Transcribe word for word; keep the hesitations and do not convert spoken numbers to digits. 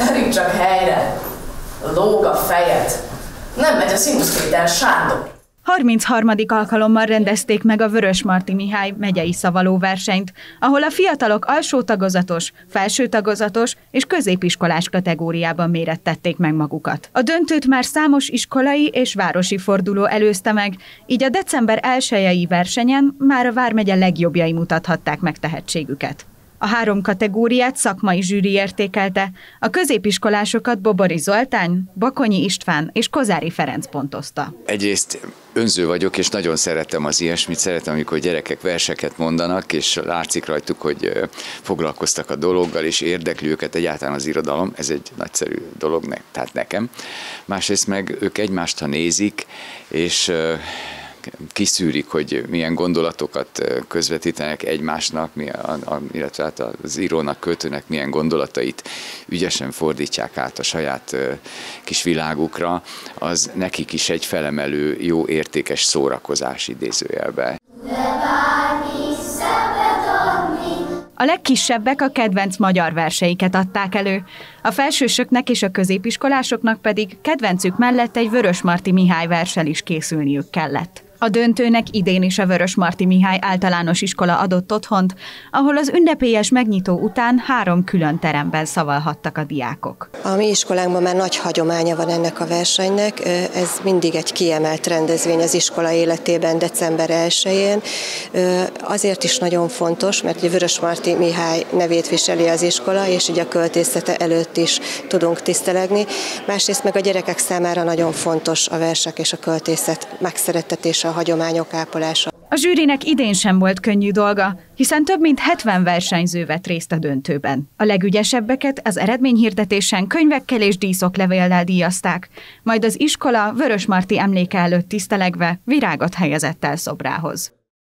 Teríts csak helyre! Lóg a fejed! Nem megy a Szinusz Péter Sándor! harmincharmadik alkalommal rendezték meg a Vörösmarty Mihály megyei szavaló versenyt, ahol a fiatalok alsó tagozatos, felső tagozatos és középiskolás kategóriában mérettették meg magukat. A döntőt már számos iskolai és városi forduló előzte meg, így a december elsejei versenyen már a vármegye legjobbjai mutathatták meg tehetségüket. A három kategóriát szakmai zsűri értékelte, a középiskolásokat Bobori Zoltán, Bakonyi István és Kozári Ferenc pontozta. Egyrészt önző vagyok, és nagyon szeretem az ilyesmit, szeretem, amikor gyerekek verseket mondanak, és látszik rajtuk, hogy foglalkoztak a dologgal, és érdekli őket egyáltalán az irodalom, ez egy nagyszerű dolog, tehát nekem. Másrészt meg ők egymást, ha nézik, és kiszűrik, hogy milyen gondolatokat közvetítenek egymásnak, illetve hát az írónak, költőnek milyen gondolatait ügyesen fordítják át a saját kis világukra, az nekik is egy felemelő, jó, értékes szórakozás idézőjelben. A legkisebbek a kedvenc magyar verseiket adták elő, a felsősöknek és a középiskolásoknak pedig kedvencük mellett egy Vörösmarty Mihály verssel is készülniük kellett. A döntőnek idén is a Vörösmarty Mihály általános iskola adott otthont, ahol az ünnepélyes megnyitó után három külön teremben szavalhattak a diákok. A mi iskolánkban már nagy hagyománya van ennek a versenynek, ez mindig egy kiemelt rendezvény az iskola életében december elsején. Azért is nagyon fontos, mert a Vörösmarty Mihály nevét viseli az iskola, és így a költészete előtt is tudunk tisztelegni. Másrészt meg a gyerekek számára nagyon fontos a versek és a költészet megszerettetése, a hagyományok ápolása. A zsűrinek idén sem volt könnyű dolga, hiszen több mint hetven versenyző vett részt a döntőben. A legügyesebbeket az eredményhirdetésen könyvekkel és díszoklevéllel díjazták, majd az iskola Vörösmarty emléke előtt tisztelegve virágot helyezett el szobrához.